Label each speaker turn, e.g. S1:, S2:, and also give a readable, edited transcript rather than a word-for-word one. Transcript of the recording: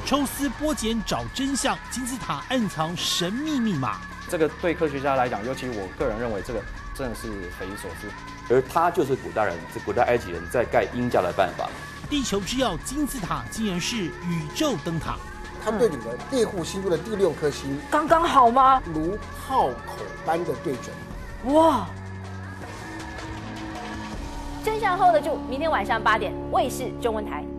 S1: 抽丝剥茧找真相，金字塔暗藏神秘密码。
S2: 这个对科学家来讲，尤其我个人认为，这个真的是匪夷所思。
S3: 而它就是古代埃及人在盖鹰架的办法。
S1: 地球之钥金字塔竟然是宇宙灯塔。
S4: 它对准了猎户星座的第6颗星，
S5: 刚刚好吗？
S4: 如炮口般的对准。
S5: 哇！
S6: 真相 hold 得住，明天晚上8点，卫视中文台。